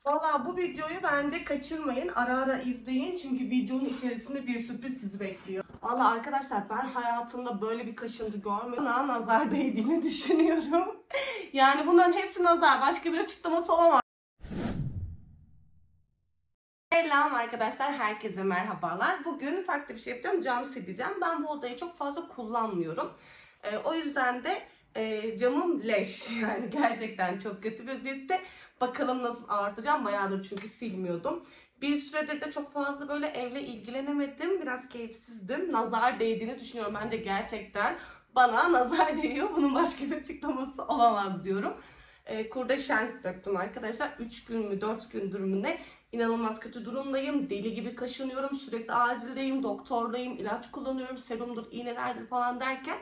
Valla bu videoyu bence kaçırmayın. Ara ara izleyin. Çünkü videonun içerisinde bir sürpriz sizi bekliyor. Valla arkadaşlar ben hayatımda böyle bir kaşıntı görmedim. Bana nazar değdiğini düşünüyorum. Yani bunların hepsi nazar. Başka bir açıklaması olamaz. Selam arkadaşlar. Herkese merhabalar. Bugün farklı bir şey yapacağım. Cam sileceğim. Ben bu odayı çok fazla kullanmıyorum. O yüzden de camım leş. Yani gerçekten çok kötü vaziyette. Bakalım nasıl artacağım. Bayağıdır çünkü silmiyordum. Bir süredir de çok fazla böyle evle ilgilenemedim. Biraz keyifsizdim. Nazar değdiğini düşünüyorum. Bence gerçekten bana nazar değiyor. Bunun başka bir açıklaması olamaz diyorum. Kurdeşen döktüm arkadaşlar. 3 gün mü 4 gündür mü ne? İnanılmaz kötü durumdayım. Deli gibi kaşınıyorum. Sürekli acildeyim. Doktordayım. İlaç kullanıyorum. Serumdur, iğnelerdir falan derken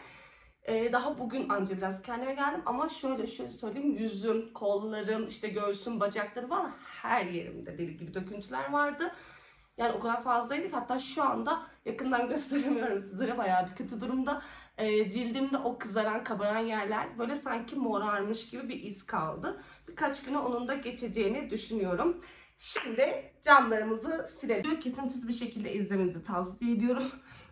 daha bugün anca biraz kendime geldim. Ama şöyle söyleyeyim. Yüzüm, kollarım, işte göğsüm, bacaklarım falan her yerimde deli gibi döküntüler vardı. Yani o kadar fazlaydık. Hatta şu anda yakından gösteremiyorum sizlere. Bayağı bir kötü durumda. Cildimde o kızaran, kabaran yerler böyle sanki morarmış gibi bir iz kaldı. Birkaç güne onun da geçeceğini düşünüyorum. Şimdi camlarımızı silelim. Kesintisiz bir şekilde izlemenizi tavsiye ediyorum.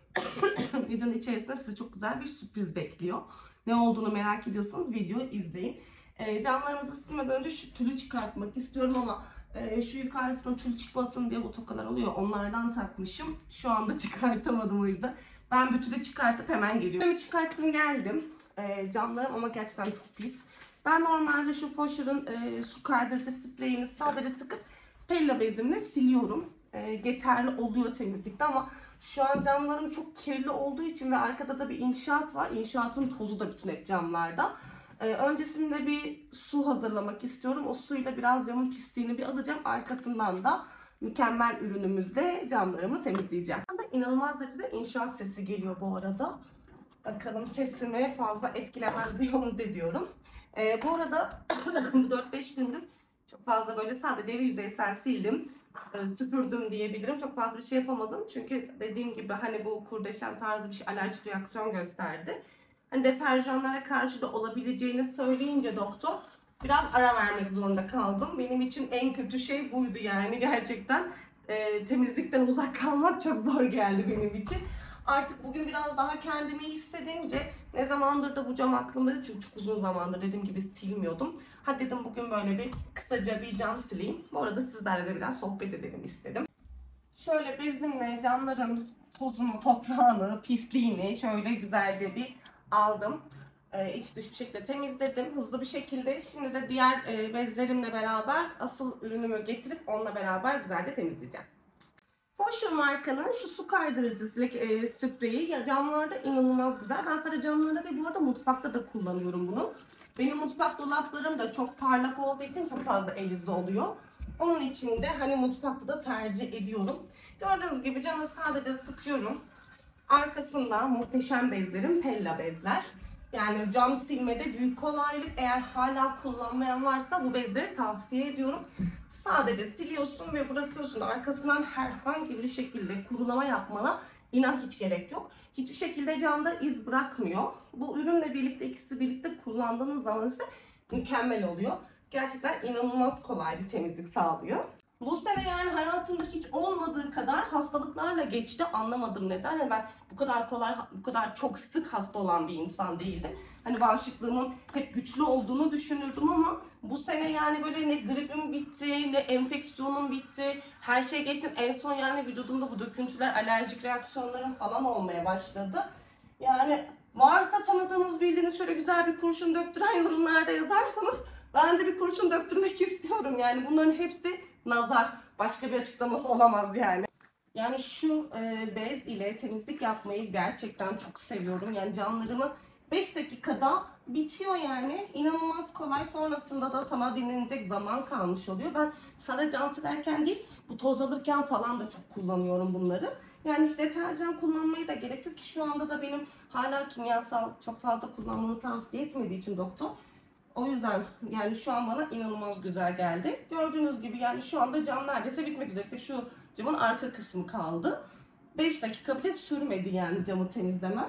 Videonun içerisinde size çok güzel bir sürpriz bekliyor. Ne olduğunu merak ediyorsanız videoyu izleyin. Camlarımızı silmeden önce şu tülü çıkartmak istiyorum ama şu yukarısına tül çıkmasın diye bu tokalar oluyor. Onlardan takmışım. Şu anda çıkartamadım o yüzden. Ben bu tülü çıkartıp hemen geliyorum. Tülü çıkarttım geldim. Camlarım ama gerçekten çok pis. Ben normalde şu Fosher'ın su kaydırıcı spreyini sadece sıkıp Pella bezimle siliyorum. Yeterli oluyor temizlikte ama şu an camlarım çok kirli olduğu için ve arkada da bir inşaat var. İnşaatın tozu da bütün hep camlarda. Öncesinde bir su hazırlamak istiyorum. O suyla biraz camın pisliğini bir alacağım. Arkasından da mükemmel ürünümüzle camlarımı temizleyeceğim. İnanılmaz derecede inşaat sesi geliyor bu arada. Bakalım sesimi fazla etkilemez diye umut ediyorum. Bu arada 4-5 gündür çok fazla böyle sadece evi yüzeysel sildim. Süpürdüm diyebilirim. Çok fazla bir şey yapamadım. Çünkü dediğim gibi hani bu kurdeşen tarzı bir şey alerjik reaksiyon gösterdi. Hani deterjanlara karşı da olabileceğini söyleyince doktor biraz ara vermek zorunda kaldım. Benim için en kötü şey buydu yani gerçekten. Temizlikten uzak kalmak çok zor geldi benim için. Artık bugün biraz daha kendimi iyi hissedince ne zamandır da bu cam aklımda çünkü çok uzun zamandır dediğim gibi silmiyordum. Hadi dedim bugün böyle bir kısaca bir cam sileyim. Bu arada sizlerle de biraz sohbet edelim istedim. Şöyle bezimle camların tozunu, toprağını, pisliğini şöyle güzelce bir aldım. İç dış bir şekilde temizledim hızlı bir şekilde. Şimdi de diğer bezlerimle beraber asıl ürünümü getirip onunla beraber güzelce temizleyeceğim. Fosher markanın şu su kaydırıcı spreyi camlarda inanılmaz güzel. Ben sadece camlarda değil bu arada mutfakta da kullanıyorum bunu. Benim mutfak dolaplarım da çok parlak olduğu için çok fazla el izi oluyor. Onun için de hani mutfakta da tercih ediyorum. Gördüğünüz gibi camı sadece sıkıyorum. Arkasında muhteşem bezlerim Pella bezler. Yani cam silmede büyük kolaylık. Eğer hala kullanmayan varsa bu bezleri tavsiye ediyorum. Sadece siliyorsun ve bırakıyorsun. Arkasından herhangi bir şekilde kurulama yapmana inan hiç gerek yok. Hiçbir şekilde camda iz bırakmıyor. Bu ürünle birlikte ikisi birlikte kullandığınız zaman ise mükemmel oluyor. Gerçekten inanılmaz kolay bir temizlik sağlıyor. Bu sene yani hayatımda hiç olmadığı kadar hastalıklarla geçti. Anlamadım neden. Yani ben bu kadar kolay, bu kadar çok sık hasta olan bir insan değildim. Hani bağışıklığımın hep güçlü olduğunu düşünürdüm ama bu sene yani böyle ne gripim bitti, ne enfeksiyonum bitti. Her şey geçtim. En son yani vücudumda bu döküntüler, alerjik reaksiyonlarım falan olmaya başladı. Yani varsa tanıdığınız, bildiğiniz şöyle güzel bir kurşun döktüren yorumlarda yazarsanız ben de bir kurşun döktürmek istiyorum. Yani bunların hepsi nazar. Başka bir açıklaması olamaz yani. Yani şu bez ile temizlik yapmayı gerçekten çok seviyorum. Yani camlarımı 5 dakikada bitiyor yani. İnanılmaz kolay. Sonrasında da sana dinlenecek zaman kalmış oluyor. Ben sadece cam silerken değil, bu toz alırken falan da çok kullanıyorum bunları. Yani hiç deterjan kullanmayı da gerek yok ki şu anda da benim hala kimyasal çok fazla kullanmamı tavsiye etmediği için doktor. O yüzden yani şu an bana inanılmaz güzel geldi. Gördüğünüz gibi yani şu anda cam neredeyse bitmek üzere. İşte şu camın arka kısmı kaldı. 5 dakika bile sürmedi yani camı temizlemem.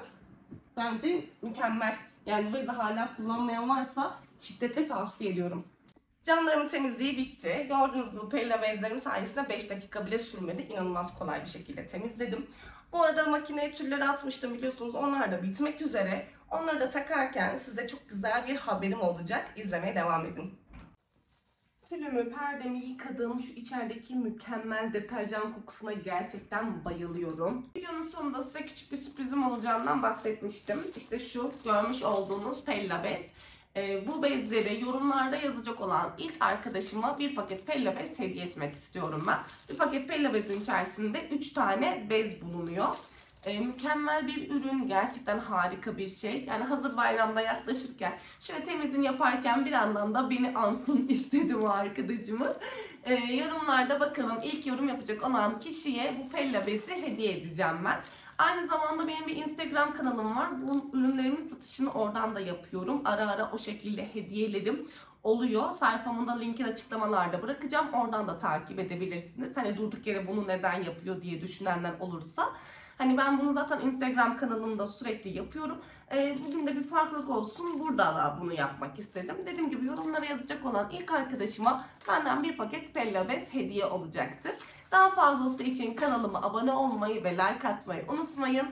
Bence mükemmel. Yani bu bezi hala kullanmayan varsa şiddetle tavsiye ediyorum. Camlarımın temizliği bitti. Gördüğünüz gibi Pella bezlerim sayesinde 5 dakika bile sürmedi. İnanılmaz kolay bir şekilde temizledim. Bu arada makineye tülleri atmıştım biliyorsunuz. Onlar da bitmek üzere. Onları da takarken size çok güzel bir haberim olacak. İzlemeye devam edin. Tülümü, perdemi yıkadım. Şu içerideki mükemmel deterjan kokusuna gerçekten bayılıyorum. Videonun sonunda size küçük bir sürprizim olacağından bahsetmiştim. İşte şu görmüş olduğunuz Pella bez. Bu bezleri yorumlarda yazacak olan ilk arkadaşıma bir paket Pella bez hediye etmek istiyorum ben. Bir paket Pella bezin içerisinde 3 tane bez bulunuyor. Mükemmel bir ürün, gerçekten harika bir şey. Yani hazır bayramda yaklaşırken şöyle temizliğini yaparken bir yandan da beni ansın istedim o arkadaşımı. Yorumlarda bakalım ilk yorum yapacak olan kişiye bu Pella bezi hediye edeceğim ben. Aynı zamanda benim bir Instagram kanalım var. Bu ürünlerimin satışını oradan da yapıyorum. Ara ara o şekilde hediyelerim oluyor. Sayfamın da linkini açıklamalarda bırakacağım. Oradan da takip edebilirsiniz. Hani durduk yere bunu neden yapıyor diye düşünenler olursa. Hani ben bunu zaten Instagram kanalımda sürekli yapıyorum. Bugün de bir farklılık olsun. Burada da bunu yapmak istedim. Dediğim gibi yorumlara yazacak olan ilk arkadaşıma benden bir paket Pella bez hediye olacaktır. Daha fazlası için kanalıma abone olmayı ve like atmayı unutmayın.